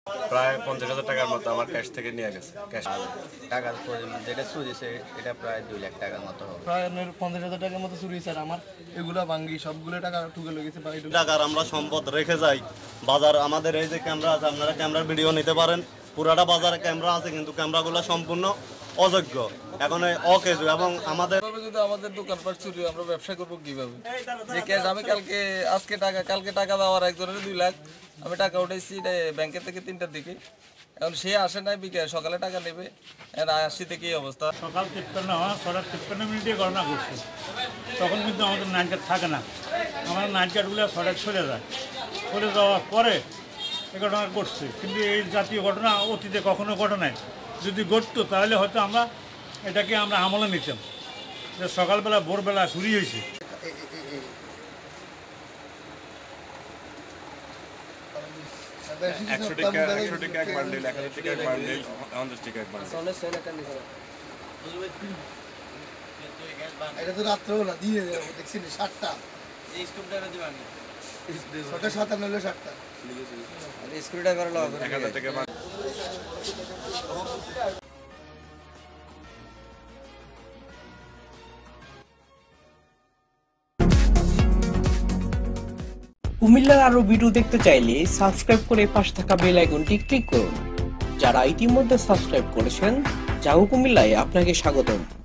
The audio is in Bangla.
প্রায় 50,000 টাকার মতো আমার ক্যাশ থেকে নিয়ে গেছে। ক্যাশ টাকা যেটা চুরিছে এটা প্রায় 2 লাখ টাকার মতো হবে। প্রায় 50,000 টাকার মতো চুরি স্যার আমার। এগুলা ভাঙ্গি সবগুলো টাকা ঠুকে লেগেছে। টাকার আমরা সম্পদ রেখে যাই বাজার। আমাদের এই যে ক্যামেরা আছে, আপনারা ক্যামেরার ভিডিও নিতে পারেন। পুরাটা বাজারে ক্যামেরা আছে, কিন্তু ক্যামেরাগুলো সম্পূর্ণ অযোগ্য, এখন অকেজু। এবং আমাদের যদি আমাদের দোকানপাট চুরি, আমরা ব্যবসা করবো কিভাবে? যে ক্যাশ আমি কালকে টাকা দেওয়ার একজনের 2 লাখ, আমি টাকা উঠাইছি ব্যাংকের থেকে 3টার দিকে। এখন সে আসে নাই, সকালে টাকা নেবে, আসি থেকে এই অবস্থা। সকাল 53 গণনা করছে, তখন কিন্তু আমাদের নাইট গার্ড থাকে না। আমাদের নাইট গার্ডগুলো সরে যায়, সরে যাওয়ার পরে এই ঘটনা ঘটছে। কিন্তু এই জাতীয় ঘটনা অতীতে কখনো ঘটে নাই। যদি ঘটতো তাহলে হয়তো এটাকে আমরা আমলে নিতাম যে সকালবেলা ভোরবেলা চুরি হয়েছে। একশো টাকা এক বান্ডিল, 1000 টাকা এক বান্ডিল, 50 টাকা এক বান্ডিল। এটা তো রাত্রেবেলা দিয়ে দেখছি 7টা। এই স্ক্রুড্রাইভার দিবেন 6টা 57 হলো 7টা। স্ক্রুড্রাইভার লাগবে 1000 টাকা কুমিল্লার আরো ভিডিও দেখতে চাইলে সাবস্ক্রাইব করে পাশে থাকা বেল আইকনটি ক্লিক করুন। যারা ইতিমধ্যে সাবস্ক্রাইব করেছেন, জাগো কুমিল্লায় আপনাকে স্বাগতম।